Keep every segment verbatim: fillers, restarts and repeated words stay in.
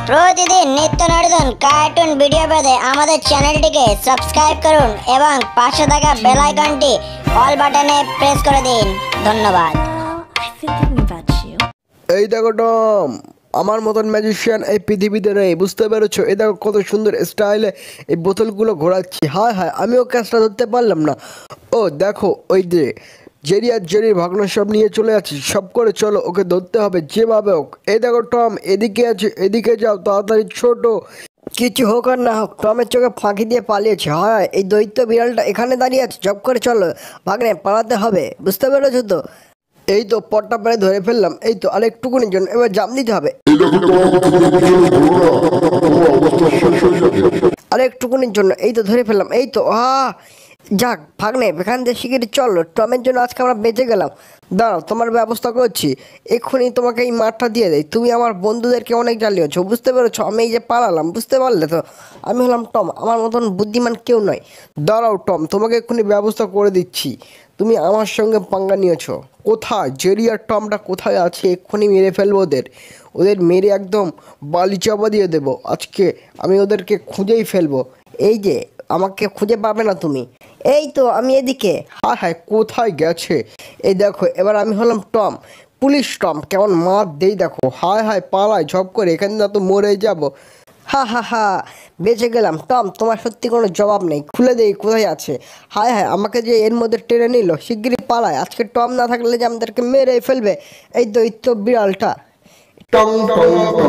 প্রতিদিন নিত্য নতুন কার্টুন ভিডিও পেতে আমাদের চ্যানেলটিকে সাবস্ক্রাইব করুন এবং পাশে থাকা বেল আইকনটি অল বাটনে প্রেস করে দিন। ধন্যবাদ। এই দেখো টম, আমার মতন ম্যাজিশিয়ান এই পৃথিবীতে নেই, বুঝতে পেরেছো? এই দেখো কত সুন্দর স্টাইলে এই বোতলগুলো ঘোরাচ্ছি। হায় হায়, আমিও ক্যাচটা ধরতে পারলাম না। ও দেখো, ওই যে জেরি আর জেরির ভাগনা সব নিয়ে চলে যাচ্ছি, সব করে চলো, ওকে ধরতে হবে যেভাবে হোক। এই দেখো টম, এদিকে আছে, এদিকে যাও তাড়াতাড়ি। ছোট কিছু হোক আর না হোক, টমের চোখে ফাঁকি দিয়ে পালিয়েছে। হয় এই দৈত্য বিড়ালটা এখানে দাঁড়িয়ে আছে, জব করে চলো ভাগনে, পালাতে হবে, বুঝতে পেরেছো তো? এই তো পটটা প্রায় ধরে ফেললাম। এই তো আর একটুকুনির জন্য এবার জাম দিতে হবে। আর একটুকুনির জন্য এই তো ধরে ফেললাম। এই তো আহ যাক ভাগনে, এখান থেকে শিগগিরি চলো, টমের জন্য আজকে আমরা বেঁচে গেলাম। দাঁড়াও, তোমার ব্যবস্থা করছি, এক্ষুনি তোমাকে এই মাঠটা দিয়ে দেয়। তুমি আমার বন্ধুদেরকে অনেক জ্বালিয়েছো, বুঝতে পেরেছো? আমি এই যে পালালাম, বুঝতে পারলে তো? আমি হলাম টম, আমার মতন বুদ্ধিমান কেউ নয়। দাঁড়াও টম, তোমাকে এক্ষুনি ব্যবস্থা করে দিচ্ছি। তুমি আমার সঙ্গে পাঙ্গা নিয়েছো। কোথায় জেরি আর টমটা কোথায় আছে? এক্ষুনি মেরে ফেলবো ওদের, ওদের মেরে একদম বালি চাপা দিয়ে দেবো। আজকে আমি ওদেরকে খুঁজেই ফেলবো। এই যে আমাকে খুঁজে পাবে না তুমি। এই তো আমি এদিকে। হায় হায়, কোথায় গেছে? এই দেখো, এবার আমি হলাম টম, পুলিশ টম। কেমন মার দেই দেখো। হায় হায়, পালাই ঝপ করে, এখানে না তো মরে যাব। হা হা হা, বেঁচে গেলাম। টম, তোমার সত্যি কোনো জবাব নেই, খুলে দেই কোথায় আছে। হায় হায়, আমাকে যে এর মধ্যে টেনে নিল। শিগগিরই পালায়, আজকে টম না থাকলে যে আমাদেরকে মেরে ফেলবে এই দৈত্য বিড়ালটা। টং টং টং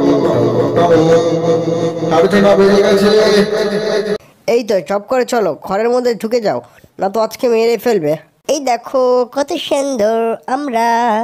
এই তো চপ করে চলো, ঘরের মধ্যে ঢুকে যাও, না তো আজকে মেরে ফেলবে। এই দেখো কত সুন্দর আমরা।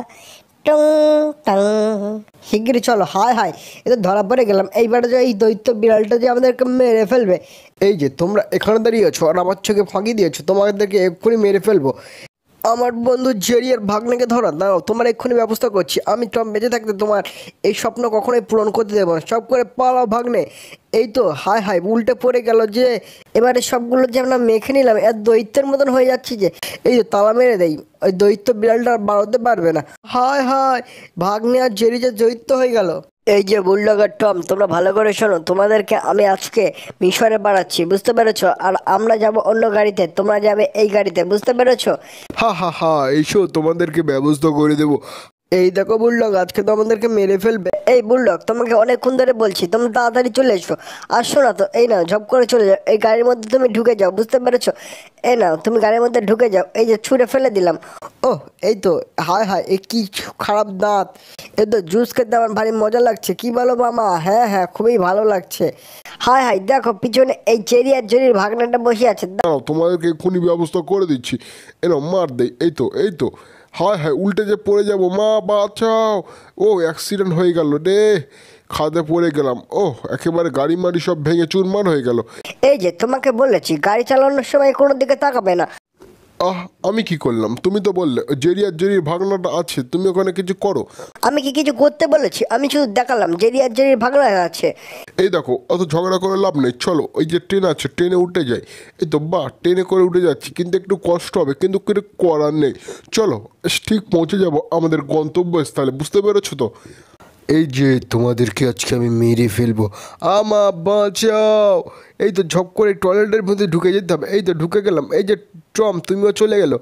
টং টং। শিগগিরই চলো। হায় হায়, এ তো ধরা পড়ে গেলাম। এইবারে যে এই দৈত্য বিড়ালটা যে আমাদেরকে মেরে ফেলবে। এই যে তোমরা এখানে দাঁড়িয়েছো আর আমার চোখে ফাঁকি দিয়েছো, তোমাদেরকে এক্ষুনি মেরে ফেলবো। আমার বন্ধু জেরি আর ভাগ্নেকে ধরা, দাঁড়াও, তোমার এক্ষুনি ব্যবস্থা করছি। আমি টম বেঁচে থাকতে তোমার এই স্বপ্ন কখনোই পূরণ করতে দেবো না। সব করে পালাও ভাগ্নে। এই তো হায় হায়, উল্টে পড়ে গেল যে। এবারে সবগুলো যে আমরা মেখে নিলাম, এর দৈত্যের মতন হয়ে যাচ্ছি যে। এই যে তালা মেরে দেই, ওই দৈত্য বিড়ালটা আর বাড়াতে পারবে না। হায় হায়, ভাগ্নে আর জেরি যে দৈত্য হয়ে গেল। এই যে বুলডগ আর টম, তোমরা ভালো করে শোনো, তোমাদেরকে আমি আজকে মিশরে বাড়াচ্ছি, বুঝতে পেরেছো? আর আমরা যাব অন্য গাড়িতে, তোমরা যাবে এই গাড়িতে, বুঝতে পেরেছো? হা হা হা, এইসো তোমাদেরকে ব্যবস্থা করে দেবো। এই দেখো বুলডগ, আজকে তো আমাদেরকে মেরে ফেলবে। এই বুলডগ, তোমাকে অনেকক্ষণ ধরে বলছি, তুমি তাড়াতাড়ি চলে এসো। আসো না তো, এই নাও ঝপ করে চলে যাও, এই গাড়ির মধ্যে তুমি ঢুকে যাও, বুঝতে পেরেছো? এই নাও, তুমি গাড়ির মধ্যে ঢুকে যাও। এই যে ছুঁড়ে ফেলে দিলাম। ও এই তো, হায় হায়, এ কি খারাপ দাঁত। এই তো জুস খেতে আমার ভারী মজা লাগছে। কি বলো মামা? হ্যাঁ হ্যাঁ, খুবই ভালো লাগছে। হায় হায়, দেখো পিছনে এই জেরি আর জেরির ভাগনাটা বসে আছে। দাঁড়াও, তোমাদেরকে এক্ষুনি ব্যবস্থা করে দিচ্ছি। এনো মার দেই। এই তো এই তো, হায় হায়, উল্টে যে পড়ে যাবো, মা বাঁচাও। ও অ্যাক্সিডেন্ট হয়ে গেল রে, খাদে পড়ে গেলাম। ও একেবারে গাড়ি মাড়ি সব ভেঙে চুরমার হয়ে গেল। এই যে তোমাকে বলেছি, গাড়ি চালানোর সময় কোনো দিকে তাকাবে না। আহ, আমি কি করলাম? তুমি তো বললে জেরি আর জেরির ভাগনাটা আছে, তুমি ওখানে কিছু করো। আমি কি কিছু করতে বলেছি? আমি শুধু দেখালাম জেরি আর জেরির ভাগনা আছে। এই দেখো, অত ঝগড়া করে লাভ নেই, চলো ওই যে ট্রেন আছে, ট্রেনে উঠে যাই। এই তো বাহ, ট্রেনে করে উঠে যাচ্ছি, কিন্তু একটু কষ্ট হবে, কিন্তু কিছু করার নেই। চলো, ঠিক পৌঁছে যাব আমাদের গন্তব্যস্থলে, বুঝতে পেরেছো তো? এই যে তোমাদেরকে আজকে আমি মেরে ফেলবো, আমা বাঁচাও। এই তো ঝপ করে টয়লেটের মধ্যে ঢুকে যেতে হবে। এই তো ঢুকে গেলাম। এই যে টম, তুমিও চলে গেলো।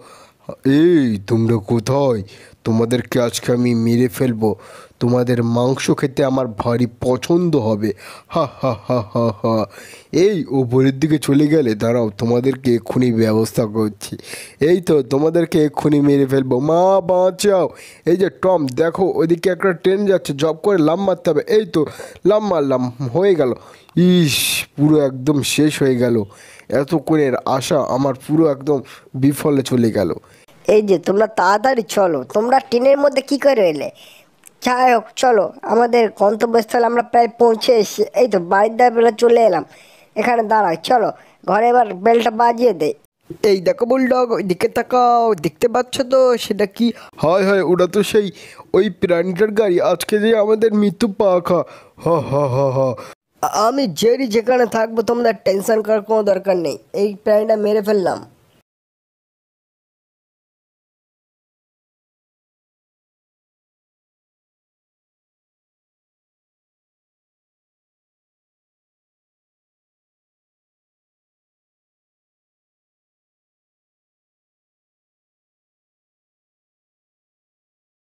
এই তোমরা কোথায়? তোমাদেরকে আজকে আমি মেরে ফেলবো, তোমাদের মাংস খেতে আমার ভারী পছন্দ হবে। হা হা হা হা হা। এই ওপরের দিকে চলে গেলে, দাঁড়াও, তোমাদেরকে এক্ষুনি ব্যবস্থা করছি। এই তো তোমাদেরকে এক্ষুনি মেরে ফেলবো, মা বাঁচাও। এই যে টম, দেখো ওইদিকে একটা ট্রেন যাচ্ছে, জব করে লাম মারতে হবে। এই তো লাম মারলাম, হয়ে গেল। ইস, পুরো একদম শেষ হয়ে গেল। এতক্ষণের আশা আমার পুরো একদম বিফলে চলে গেল। এই যে তোমরা তাড়াতাড়ি চলো, তোমরা ট্রেনের মধ্যে কি করে এলে? যাই হোক, চলো, আমাদের গন্তব্যস্থলে আমরা প্রায় পৌঁছে এসেছি। এই তো বাড়ির দ্বার বেলা চলে এলাম। এখানে দাঁড়াই, চলো ঘরে এবার বেলটা বাজিয়ে দে। এই দেখো বুলডগ, ওই দিকে তাকাও, দেখতে পাচ্ছ তো সেটা কি? হায় হায়, ওটা তো সেই ওই প্রাণীটার গাড়ি, আজকে যে আমাদের মৃত্যু পাখা। হা হা হা হা। আমি জেরি যেখানে থাকবো, তোমাদের টেনশন করার কোনো দরকার নেই। এই প্রাণীটা মেরে ফেললাম।